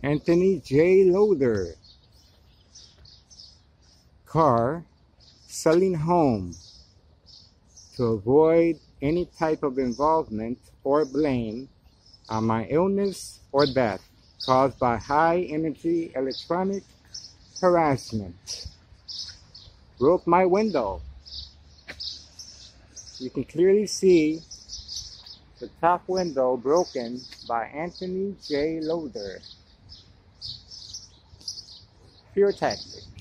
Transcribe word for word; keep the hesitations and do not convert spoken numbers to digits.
Anthony J. Loader. Car, selling home to avoid any type of involvement or blame on my illness or death caused by high-energy electronic harassment. Broke my window. You can clearly see the top window broken by Anthony J. Loader. Fear tactic.